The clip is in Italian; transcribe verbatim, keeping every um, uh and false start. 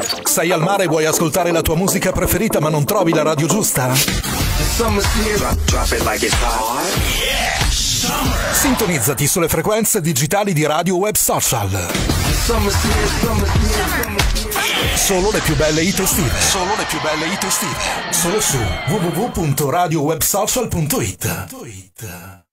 Sei al mare e vuoi ascoltare la tua musica preferita ma non trovi la radio giusta? Sintonizzati sulle frequenze digitali di Radio Web Social. Solo le più belle hit estive. Solo le più belle hit estive. Solo su w w w punto radio web social punto it.